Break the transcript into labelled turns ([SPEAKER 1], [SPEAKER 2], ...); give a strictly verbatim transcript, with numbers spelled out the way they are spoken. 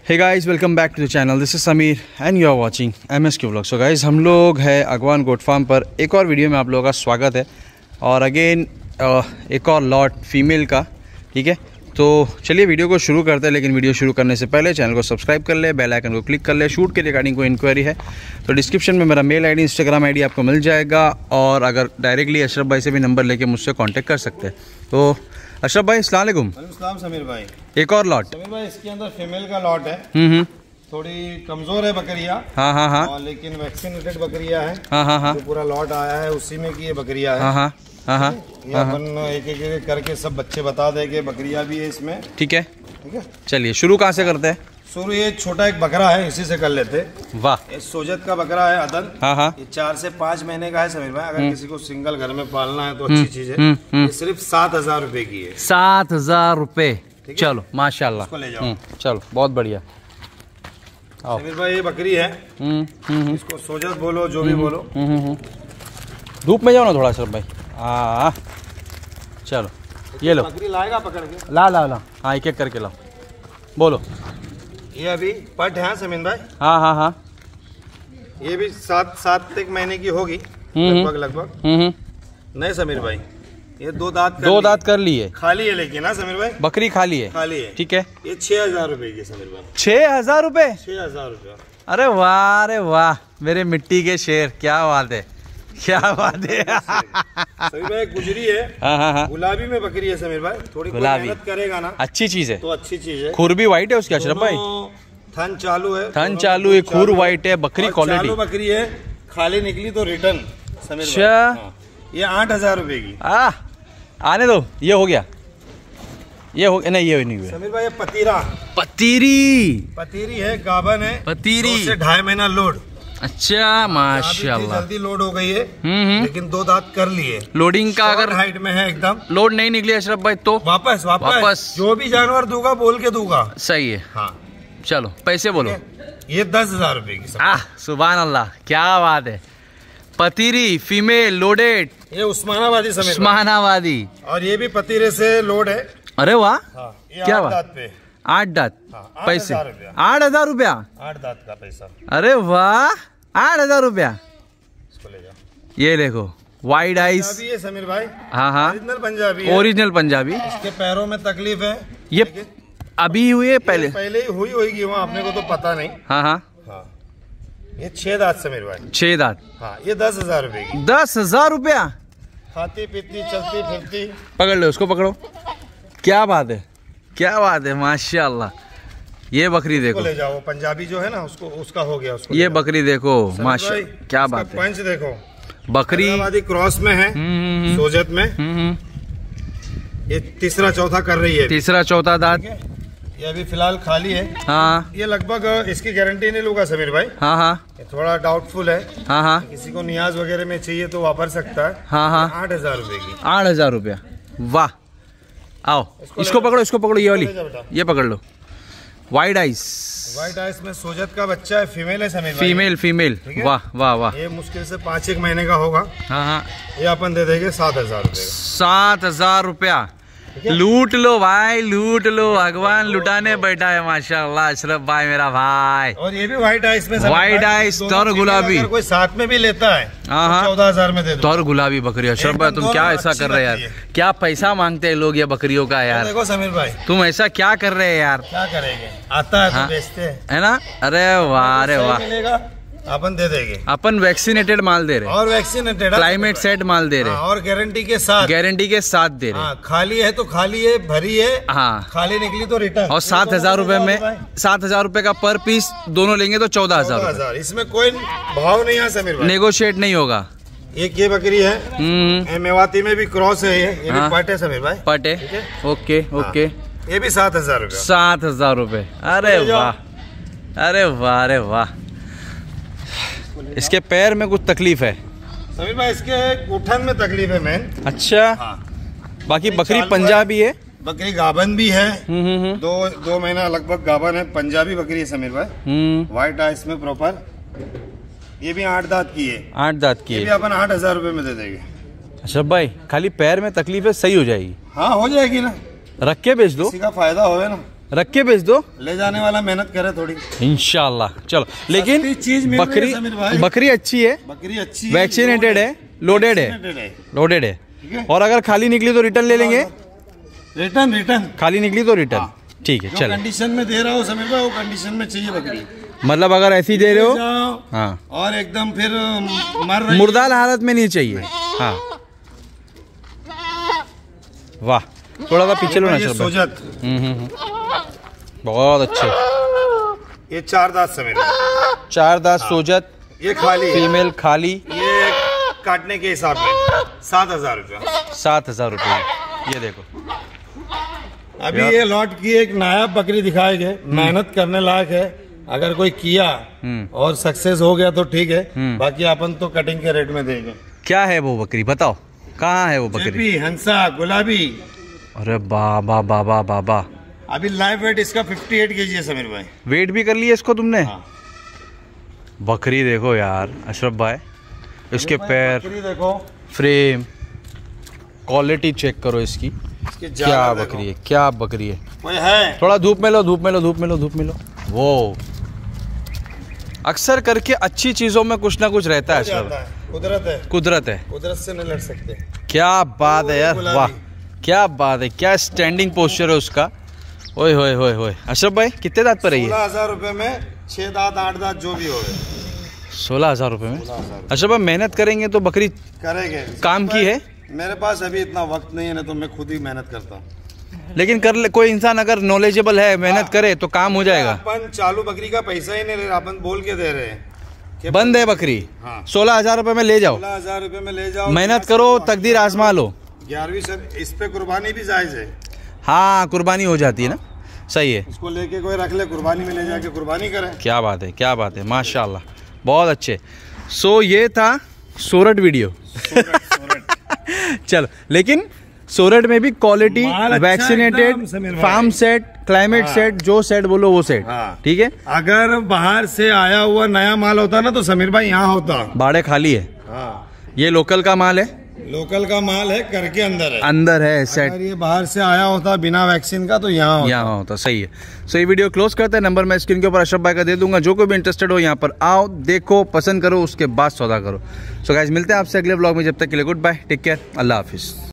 [SPEAKER 1] Hey guys, welcome back to the channel. This is Sameer and you are watching M S Q vlog. So guys, हम लोग हैं अगवान goat farm पर। एक और video में आप लोगों का स्वागत है और अगेन एक और लॉट फीमेल का। ठीक है, तो चलिए वीडियो को शुरू करते हैं। लेकिन वीडियो शुरू करने से पहले चैनल को सब्सक्राइब कर ले, बेल आइकन को क्लिक कर ले। शूट के रिगार्डिंग कोई इंक्वायरी है तो डिस्क्रिप्शन में मेरा मेल आईडी, इंस्टाग्राम आईडी आपको मिल जाएगा। और अगर डायरेक्टली अशरफ भाई से भी नंबर लेके मुझसे कांटेक्ट कर सकते हैं। तो अशरफ भाई, अस्सलाम वालेकुम।
[SPEAKER 2] वालेकुम समीर भाई।
[SPEAKER 1] एक और लॉट
[SPEAKER 2] समीर भाई, इसके अंदर फीमेल का लॉट है।
[SPEAKER 1] हम्म
[SPEAKER 2] थोड़ी कमजोर है बकरिया।
[SPEAKER 1] हाँ हाँ हाँ
[SPEAKER 2] और लेकिन वैक्सीनेटेड बकरिया है।
[SPEAKER 1] हाँ हाँ हाँ
[SPEAKER 2] जो पूरा लॉट आया है उसी में की ये बकरिया है।
[SPEAKER 1] हाँ हाँ हाँ हाँ
[SPEAKER 2] ये अपन एक एक एक करके सब बच्चे बता देंगे। बकरिया भी है इसमें।
[SPEAKER 1] ठीक है,
[SPEAKER 2] ठीक है,
[SPEAKER 1] चलिए शुरू कहाँ से करते हैं?
[SPEAKER 2] शुरू ये छोटा एक बकरा है, इसी से कर लेते।
[SPEAKER 1] वाह,
[SPEAKER 2] ये सोजत का बकरा है अदन।
[SPEAKER 1] हाँ हाँ
[SPEAKER 2] ये चार से पाँच महीने का है समीर भाई। अगर किसी को सिंगल घर में पालना है तो अच्छी चीज है। ये सिर्फ सात हजार रुपए की है।
[SPEAKER 1] सात हजार रुपये चलो माशाल्लाह।
[SPEAKER 2] इसको ले जाओ।
[SPEAKER 1] चलो बहुत बढ़िया।
[SPEAKER 2] समीर भाई, ये बकरी है। इसको सोजत बोलो, जो भी बोलो।
[SPEAKER 1] धूप में जाओ ना थोड़ा सर भाई। हाँ चलो ये लो,
[SPEAKER 2] बकरी लाएगा पकड़ के।
[SPEAKER 1] ला ला ला हाँ, एक एक करके लाओ। बोलो।
[SPEAKER 2] ये अभी पट है समीन भाई।
[SPEAKER 1] हाँ हाँ हाँ,
[SPEAKER 2] ये भी सात सात एक महीने की होगी
[SPEAKER 1] हम्म,
[SPEAKER 2] लगभग लगभग।
[SPEAKER 1] हम्म
[SPEAKER 2] नहीं समीर भाई, ये दो दांत कर
[SPEAKER 1] दो
[SPEAKER 2] लिए।
[SPEAKER 1] दांत कर लिए।
[SPEAKER 2] खाली है लेकिन ना समीर भाई,
[SPEAKER 1] बकरी खाली है।
[SPEAKER 2] खाली है।
[SPEAKER 1] ठीक है,
[SPEAKER 2] ये छह हजार रुपए की समीर भाई।
[SPEAKER 1] छह हजार रुपये
[SPEAKER 2] छह हजार रुपया।
[SPEAKER 1] अरे वाह, अरे वाह, मेरे मिट्टी के शेर, क्या बात है, क्या बात है।
[SPEAKER 2] समीर भाई, गुजरी है।
[SPEAKER 1] हाँ हाँ हाँ,
[SPEAKER 2] गुलाबी में बकरी है समीर भाई। थोड़ी कोई
[SPEAKER 1] गुलाबी।
[SPEAKER 2] मेहनत करेगा ना
[SPEAKER 1] अच्छी चीज है।
[SPEAKER 2] तो अच्छी चीज है।
[SPEAKER 1] खुर भी व्हाइट है उसकी अशरफ भाई।
[SPEAKER 2] दोनों थन चालू है।
[SPEAKER 1] थन
[SPEAKER 2] दोनों
[SPEAKER 1] चालू है, खुर व्हाइट है, बकरी
[SPEAKER 2] और
[SPEAKER 1] क्वालिटी।
[SPEAKER 2] चालू बकरी है। खाली निकली तो रिटर्न समीर भाई।
[SPEAKER 1] अच्छा।
[SPEAKER 2] हाँ। ये आठ हजार रुपए की।
[SPEAKER 1] आ, आने दो, ये हो गया, ये हो गया। नहीं, ये नहीं हुआ।
[SPEAKER 2] समीर भाई, ये पतीरा
[SPEAKER 1] पतीरी,
[SPEAKER 2] पतीरी है, गाबन है।
[SPEAKER 1] पतीरी।
[SPEAKER 2] दो से ढाई महीना लोड।
[SPEAKER 1] अच्छा माशाल्लाह।
[SPEAKER 2] जल्दी लोड हो गई है।
[SPEAKER 1] हम्म
[SPEAKER 2] लेकिन दो दांत कर लिए।
[SPEAKER 1] लोडिंग का अगर
[SPEAKER 2] हाइट में है एकदम।
[SPEAKER 1] लोड नहीं निकली अशरफ भाई तो
[SPEAKER 2] वापस वापस
[SPEAKER 1] वापस।
[SPEAKER 2] जो भी जानवर दूंगा बोल के दूंगा।
[SPEAKER 1] सही है।
[SPEAKER 2] हाँ,
[SPEAKER 1] चलो पैसे बोलो।
[SPEAKER 2] ये दस हजार रुपए की।
[SPEAKER 1] आह सुभान अल्लाह, क्या बात है। पतीरी फीमेल लोडेड,
[SPEAKER 2] ये उस्मानाबादी समेत।
[SPEAKER 1] उस्मानाबादी।
[SPEAKER 2] और ये भी पतीरे से लोड है।
[SPEAKER 1] अरे वाह,
[SPEAKER 2] हाँ, ये
[SPEAKER 1] क्या
[SPEAKER 2] आठ
[SPEAKER 1] बात?
[SPEAKER 2] दांत पे।
[SPEAKER 1] आठ दांत।
[SPEAKER 2] हाँ, आठ
[SPEAKER 1] पैसे
[SPEAKER 2] हजार रुपया।
[SPEAKER 1] आठ हजार रुपया।
[SPEAKER 2] आठ दांत का पैसा।
[SPEAKER 1] अरे वाह, आठ हजार रुपया।
[SPEAKER 2] इसको ले जाओ।
[SPEAKER 1] ये देखो, वाइड आइस।
[SPEAKER 2] पंजाबी है समीर भाई।
[SPEAKER 1] हाँ हाँ,
[SPEAKER 2] ओरिजिनल पंजाबी है।
[SPEAKER 1] ओरिजिनल पंजाबी।
[SPEAKER 2] इसके पैरों में तकलीफ है।
[SPEAKER 1] ये अभी हुई है पहले?
[SPEAKER 2] पहले ही हुई होगी वहाँ, अपने को तो पता नहीं।
[SPEAKER 1] हाँ हाँ,
[SPEAKER 2] हाँ, ये छह दांत समीर भाई।
[SPEAKER 1] छह दांत।
[SPEAKER 2] हाँ, ये दस हजार रुपए की।
[SPEAKER 1] दस हजार रुपया।
[SPEAKER 2] खाती पीती चलती फिरती।
[SPEAKER 1] पकड़ लो उसको, पकड़ो। क्या बात है, क्या बात है, माशाल्लाह। ये बकरी देखो,
[SPEAKER 2] ले जाओ। पंजाबी जो है ना, उसको उसका हो गया। उसको
[SPEAKER 1] ये बकरी देखो माशा, क्या बात है।
[SPEAKER 2] पंच देखो,
[SPEAKER 1] बकरी
[SPEAKER 2] क्रॉस में है।
[SPEAKER 1] हम्म,
[SPEAKER 2] सोजत में।
[SPEAKER 1] हम्म,
[SPEAKER 2] ये तीसरा चौथा कर रही है।
[SPEAKER 1] तीसरा चौथा दांत।
[SPEAKER 2] ये अभी फिलहाल खाली है।
[SPEAKER 1] हाँ
[SPEAKER 2] ये लगभग इसकी गारंटी नहीं लूंगा समीर भाई।
[SPEAKER 1] हाँ हाँ
[SPEAKER 2] ये थोड़ा डाउटफुल है।
[SPEAKER 1] हाँ हाँ
[SPEAKER 2] किसी को नियाज वगैरह में चाहिए तो वापर सकता है।
[SPEAKER 1] हाँ हाँ,
[SPEAKER 2] आठ हजार रुपए की।
[SPEAKER 1] आठ हजार रुपया। वाह, आओ इसको पकड़ो, इसको पकड़ो, ये वाली, ये पकड़ लो। वाइड आइस,
[SPEAKER 2] व्हाइट आइस में सोजत का बच्चा है। फीमेल है समीर भाई।
[SPEAKER 1] Female female. वाह वाह वाह।
[SPEAKER 2] ये मुश्किल से पाँच एक महीने का होगा।
[SPEAKER 1] हाँ हाँ,
[SPEAKER 2] ये अपन दे देंगे सात हजार रुपए का।
[SPEAKER 1] सात हजार रुपया। लूट लो भाई, लूट लो। भगवान लुटाने बैठा है माशाल्लाह अशरफ भाई, मेरा भाई।
[SPEAKER 2] और ये भी व्हाइट आइस में।
[SPEAKER 1] व्हाइट आइस तर गुलाबी।
[SPEAKER 2] अगर कोई साथ में भी लेता है
[SPEAKER 1] हाँ
[SPEAKER 2] चौदह हजार में दे दो।
[SPEAKER 1] तर गुलाबी बकरी। अशरफ भाई, तुम क्या ऐसा कर रहे हैं यार? क्या पैसा मांगते हैं लोग ये बकरियों का यार।
[SPEAKER 2] देखो समीर भाई,
[SPEAKER 1] तुम ऐसा क्या कर रहे हैं यार?
[SPEAKER 2] क्या करेंगे, आता है
[SPEAKER 1] हाँ।
[SPEAKER 2] तो बेचते हैं,
[SPEAKER 1] है ना। अरे वाह, अरे वाह।
[SPEAKER 2] मिलेगा अपन दे देंगे।
[SPEAKER 1] अपन वैक्सीनेटेड माल दे रहे हैं,
[SPEAKER 2] और वैक्सीनेटेड
[SPEAKER 1] क्लाइमेट सेट माल दे रहे हैं,
[SPEAKER 2] और गारंटी के साथ।
[SPEAKER 1] गारंटी के साथ दे रहे हैं।
[SPEAKER 2] हाँ, खाली है तो खाली है, भरी है।
[SPEAKER 1] हाँ,
[SPEAKER 2] खाली निकली तो रिटर्न।
[SPEAKER 1] और सात हजार रुपए में, सात हजार रुपए का पर पीस दोनों लेंगे तो चौदह हजार
[SPEAKER 2] हजार। इसमें कोई भाव नहीं है समीर भाई,
[SPEAKER 1] नेगोशिएट नहीं होगा।
[SPEAKER 2] एक ये बकरी है।
[SPEAKER 1] हम्म,
[SPEAKER 2] मेवाती में भी क्रॉस है। ये ये
[SPEAKER 1] हाँ।
[SPEAKER 2] भी पट है समीर भाई।
[SPEAKER 1] पटे। ओके ओके,
[SPEAKER 2] ये भी सात हजार रुपया।
[SPEAKER 1] सात हजार रुपए। अरे वाह, अरे वाह, अरे वाह। इसके पैर में कुछ तकलीफ है
[SPEAKER 2] समीर भाई, इसके उठन में तकलीफ है मैन।
[SPEAKER 1] अच्छा।
[SPEAKER 2] हाँ।
[SPEAKER 1] बाकी बकरी पंजाबी है।
[SPEAKER 2] बकरी गाबन भी है।
[SPEAKER 1] हम्म हम्म
[SPEAKER 2] दो दो महीना लगभग गाबन है। पंजाबी बकरी है समीर भाई।
[SPEAKER 1] हम्म,
[SPEAKER 2] व्हाइट आइस में प्रॉपर। ये भी आठ दांत की है।
[SPEAKER 1] आठ दांत की
[SPEAKER 2] ये भी
[SPEAKER 1] है।
[SPEAKER 2] अपन आठ हजार रुपए में दे देंगे।
[SPEAKER 1] अशरफ भाई, खाली पैर में तकलीफ है, सही हो जाएगी।
[SPEAKER 2] हाँ, हो जाएगी ना।
[SPEAKER 1] रख के बेच दो।
[SPEAKER 2] किसी का फायदा होवे ना।
[SPEAKER 1] रख के बेच दो,
[SPEAKER 2] ले जाने वाला मेहनत करे थोड़ी
[SPEAKER 1] इंशाल्लाह। चलो, लेकिन
[SPEAKER 2] चीज मिल
[SPEAKER 1] बकरी
[SPEAKER 2] रही है समीर भाई।
[SPEAKER 1] बकरी अच्छी है,
[SPEAKER 2] बकरी अच्छी,
[SPEAKER 1] वैक्सीनेटेड है, लोडेड है, लोडेड है। और अगर खाली निकली तो रिटर्न ले लेंगे,
[SPEAKER 2] रिटर्न रिटर्न
[SPEAKER 1] खाली निकली तो रिटर्न। ठीक है, चलो।
[SPEAKER 2] कंडीशन में दे रहा हूँ समीर भाई, वो कंडीशन में चाहिए बकरी।
[SPEAKER 1] मतलब अगर ऐसी दे रहे हो, हाँ,
[SPEAKER 2] और एकदम फिर मर रही,
[SPEAKER 1] मुर्दाल हालत में नहीं चाहिए। हाँ, वाह, थोड़ा सा पीछे लो ना सर।
[SPEAKER 2] सोजत,
[SPEAKER 1] बहुत अच्छे।
[SPEAKER 2] ये चार दांत समीर,
[SPEAKER 1] चार दांत सोजत,
[SPEAKER 2] ये खाली
[SPEAKER 1] फीमेल खाली,
[SPEAKER 2] ये काटने के हिसाब में सात हजार रुपया
[SPEAKER 1] सात हजार रुपये। ये देखो,
[SPEAKER 2] अभी ये लॉट की एक नायाब बकरी दिखाएंगे, मेहनत करने लायक है। अगर कोई किया और सक्सेस हो गया तो ठीक है, बाकी अपन तो कटिंग के रेट में देंगे।
[SPEAKER 1] क्या है वो बकरी, बताओ कहाँ है वो बकरी?
[SPEAKER 2] हंसा गुलाबी।
[SPEAKER 1] अरे बाबा बाबा बाबा,
[SPEAKER 2] अभी लाइव वेट इसका अट्ठावन केजी है समीर भाई।
[SPEAKER 1] वेट भी कर लिया इसको तुमने?
[SPEAKER 2] हाँ।
[SPEAKER 1] बकरी देखो यार अशरफ भाई, इसके पैर,
[SPEAKER 2] बकरी देखो,
[SPEAKER 1] फ्रेम, क्वालिटी चेक करो इसकी। क्या बकरी है, क्या बकरी है।
[SPEAKER 2] कोई है?
[SPEAKER 1] थोड़ा धूप में लो, धूप में लो, धूप में लो, धूप में लो। वो अक्सर करके अच्छी चीजों में कुछ ना कुछ रहता है अशरफ।
[SPEAKER 2] कुदरत है,
[SPEAKER 1] कुदरत है,
[SPEAKER 2] कुदरत से नहीं लड़ सकते।
[SPEAKER 1] क्या बात है यार, वाह क्या बात है, क्या स्टैंडिंग पोस्चर है उसका। ओए होए होए होए। अशरफ भाई कितने दांत पर है ये?
[SPEAKER 2] सोलह हजार रुपए में छह दांत आठ दांत जो भी हो गए।
[SPEAKER 1] सोलह हजार रुपए में। अशरफ भाई मेहनत करेंगे तो बकरी
[SPEAKER 2] करेंगे,
[SPEAKER 1] काम की है।
[SPEAKER 2] मेरे पास अभी इतना वक्त नहीं है ना, तो मैं खुद ही मेहनत करता हूँ।
[SPEAKER 1] लेकिन कर ले, कोई इंसान अगर नॉलेजेबल है, मेहनत करे तो काम हो जाएगा।
[SPEAKER 2] अपन चालू बकरी का पैसा ही नहीं ले रहे, अपन बोल के दे रहे हैं
[SPEAKER 1] बंद है बकरी।
[SPEAKER 2] हाँ।
[SPEAKER 1] सोलह हजार रुपए में ले जाओ,
[SPEAKER 2] सोलह हजार रुपए में ले जाओ,
[SPEAKER 1] मेहनत करो, तकदीर आजमा लो।
[SPEAKER 2] ग्यारहवीं से इस पे कुर्बानी भी जायज है।
[SPEAKER 1] हाँ, कुर्बानी हो जाती है ना, सही है।
[SPEAKER 2] इसको लेके कोई रख ले, कुर्बानी में ले जाके कुर्बानी करे।
[SPEAKER 1] क्या बात है, क्या बात है, माशाल्लाह, बहुत अच्छे। सो ये था सोरठ वीडियो।
[SPEAKER 2] सोरठ, सोरठ।
[SPEAKER 1] चलो, लेकिन सोरठ में भी quality, vaccinated, farm set, climate set, जो सेट बोलो वो सेट।
[SPEAKER 2] हाँ।
[SPEAKER 1] ठीक है।
[SPEAKER 2] अगर बाहर से आया हुआ नया माल होता ना तो समीर भाई यहाँ होता।
[SPEAKER 1] बाड़े खाली है।
[SPEAKER 2] हाँ।
[SPEAKER 1] ये लोकल का माल है,
[SPEAKER 2] लोकल का माल है, घर के अंदर है,
[SPEAKER 1] अंदर है सेट।
[SPEAKER 2] अगर ये बाहर से आया होता बिना वैक्सीन का तो यहाँ होता।
[SPEAKER 1] यहाँ होता, सही है। सो ये वीडियो क्लोज करते हैं। नंबर मैं स्क्रीन के ऊपर अशरफ भाई का दे दूंगा। जो कोई भी इंटरेस्टेड हो यहाँ पर आओ, देखो, पसंद करो, उसके बाद सौदा करो। सो गाइस मिलते हैं आपसे अगले व्लॉग में। जब तक के लिए गुड बाय, टेक केयर, अल्लाह हाफिज।